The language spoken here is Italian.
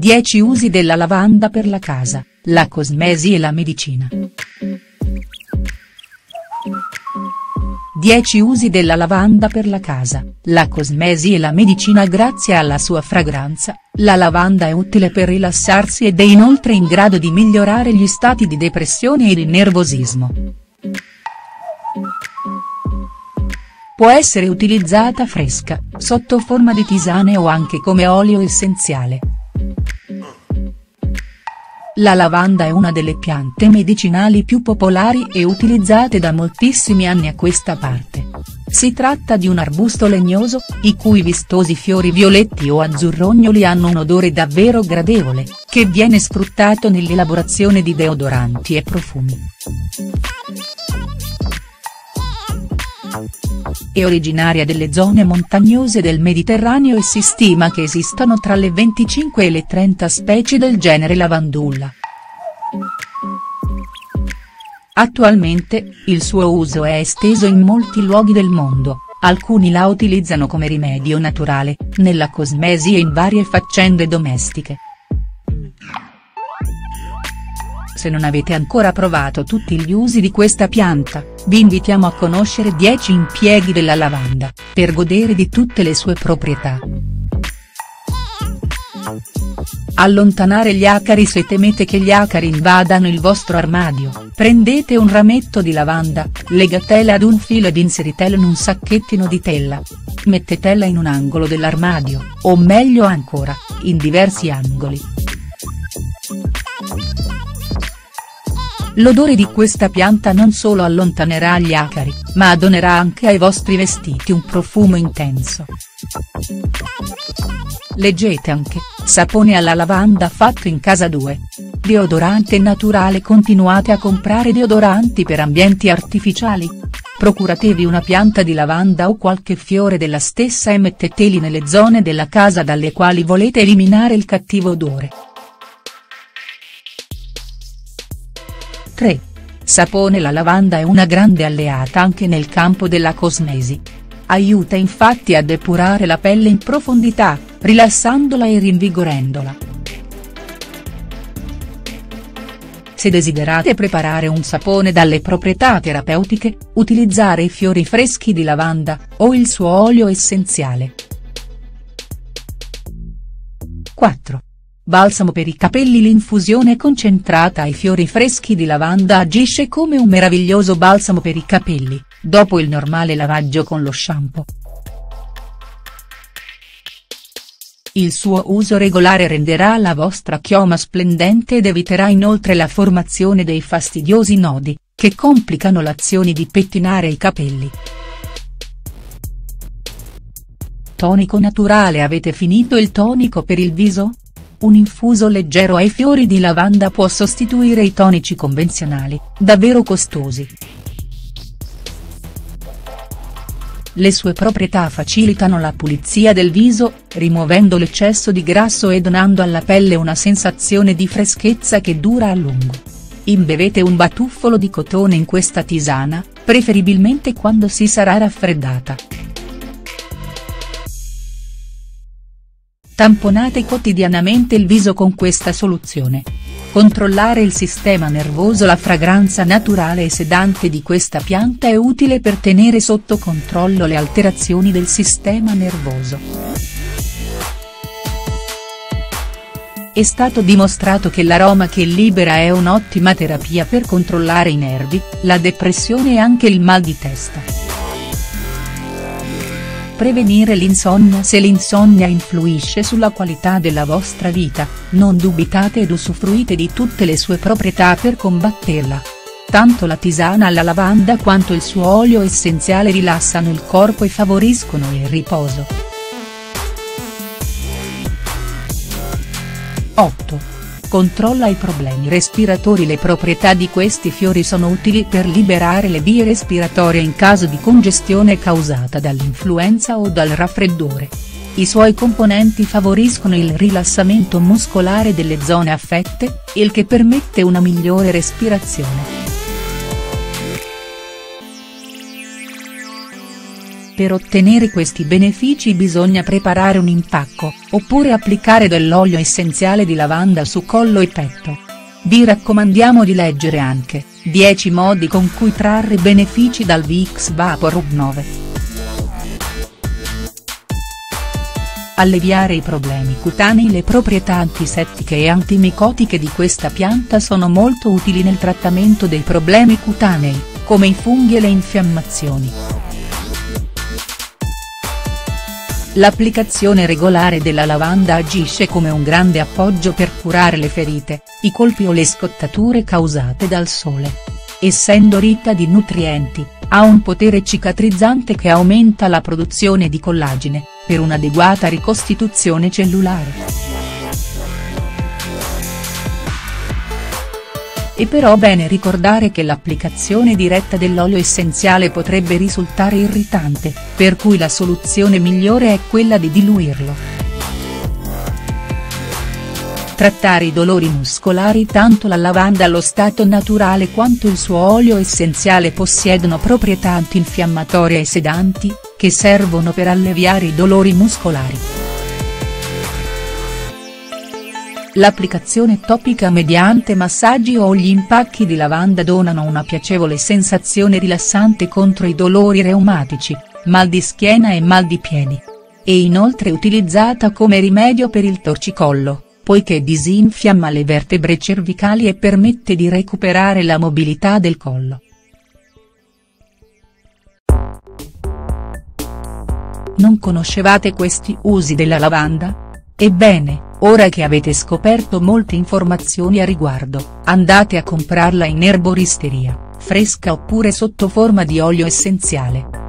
10 usi della lavanda per la casa, la cosmesi e la medicina. 10 usi della lavanda per la casa, la cosmesi e la medicina. Grazie alla sua fragranza, la lavanda è utile per rilassarsi ed è inoltre in grado di migliorare gli stati di depressione e di nervosismo. Può essere utilizzata fresca, sotto forma di tisane o anche come olio essenziale. La lavanda è una delle piante medicinali più popolari e utilizzate da moltissimi anni a questa parte. Si tratta di un arbusto legnoso, i cui vistosi fiori violetti o azzurrognoli hanno un odore davvero gradevole, che viene sfruttato nell'elaborazione di deodoranti e profumi. È originaria delle zone montagnose del Mediterraneo e si stima che esistano tra le 25 e le 30 specie del genere Lavandula. Attualmente, il suo uso è esteso in molti luoghi del mondo, alcuni la utilizzano come rimedio naturale, nella cosmesi e in varie faccende domestiche. Se non avete ancora provato tutti gli usi di questa pianta, vi invitiamo a conoscere 10 impieghi della lavanda, per godere di tutte le sue proprietà. Allontanare gli acari. Se temete che gli acari invadano il vostro armadio, prendete un rametto di lavanda, legatela ad un filo ed inseritela in un sacchettino di tela. Mettetela in un angolo dell'armadio, o meglio ancora, in diversi angoli. L'odore di questa pianta non solo allontanerà gli acari, ma donerà anche ai vostri vestiti un profumo intenso. Leggete anche, sapone alla lavanda fatto in casa 2. Deodorante naturale. Continuate a comprare deodoranti per ambienti artificiali? Procuratevi una pianta di lavanda o qualche fiore della stessa e metteteli nelle zone della casa dalle quali volete eliminare il cattivo odore. 3. Sapone. La lavanda è una grande alleata anche nel campo della cosmesi. Aiuta infatti a depurare la pelle in profondità, rilassandola e rinvigorendola. Se desiderate preparare un sapone dalle proprietà terapeutiche, utilizzare i fiori freschi di lavanda, o il suo olio essenziale. 4. Balsamo per i capelli. L'infusione concentrata ai fiori freschi di lavanda agisce come un meraviglioso balsamo per i capelli, dopo il normale lavaggio con lo shampoo. Il suo uso regolare renderà la vostra chioma splendente ed eviterà inoltre la formazione dei fastidiosi nodi, che complicano l'azione di pettinare i capelli. Tonico naturale. Avete finito il tonico per il viso? Un infuso leggero ai fiori di lavanda può sostituire i tonici convenzionali, davvero costosi. Le sue proprietà facilitano la pulizia del viso, rimuovendo l'eccesso di grasso e donando alla pelle una sensazione di freschezza che dura a lungo. Imbevete un batuffolo di cotone in questa tisana, preferibilmente quando si sarà raffreddata. Tamponate quotidianamente il viso con questa soluzione. Controllare il sistema nervoso. La fragranza naturale e sedante di questa pianta è utile per tenere sotto controllo le alterazioni del sistema nervoso. È stato dimostrato che l'aroma che libera è un'ottima terapia per controllare i nervi, la depressione e anche il mal di testa. Prevenire l'insonnia. Se l'insonnia influisce sulla qualità della vostra vita, non dubitate ed usufruite di tutte le sue proprietà per combatterla. Tanto la tisana alla lavanda quanto il suo olio essenziale rilassano il corpo e favoriscono il riposo. 8. Controlla i problemi respiratori. Le proprietà di questi fiori sono utili per liberare le vie respiratorie in caso di congestione causata dall'influenza o dal raffreddore. I suoi componenti favoriscono il rilassamento muscolare delle zone affette, il che permette una migliore respirazione. Per ottenere questi benefici bisogna preparare un impacco, oppure applicare dell'olio essenziale di lavanda su collo e petto. Vi raccomandiamo di leggere anche 10 modi con cui trarre benefici dal Vicks VapoRub 9. Alleviare i problemi cutanei. Le proprietà antisettiche e antimicotiche di questa pianta sono molto utili nel trattamento dei problemi cutanei, come i funghi e le infiammazioni. L'applicazione regolare della lavanda agisce come un grande appoggio per curare le ferite, i colpi o le scottature causate dal sole. Essendo ricca di nutrienti, ha un potere cicatrizzante che aumenta la produzione di collagene, per un'adeguata ricostituzione cellulare. È però bene ricordare che l'applicazione diretta dell'olio essenziale potrebbe risultare irritante, per cui la soluzione migliore è quella di diluirlo. Trattare i dolori muscolari. Tanto la lavanda allo stato naturale quanto il suo olio essenziale possiedono proprietà antinfiammatorie e sedanti, che servono per alleviare i dolori muscolari. L'applicazione topica mediante massaggi o gli impacchi di lavanda donano una piacevole sensazione rilassante contro i dolori reumatici, mal di schiena e mal di piedi. È inoltre utilizzata come rimedio per il torcicollo, poiché disinfiamma le vertebre cervicali e permette di recuperare la mobilità del collo. Non conoscevate questi usi della lavanda? Ebbene, ora che avete scoperto molte informazioni a riguardo, andate a comprarla in erboristeria, fresca oppure sotto forma di olio essenziale.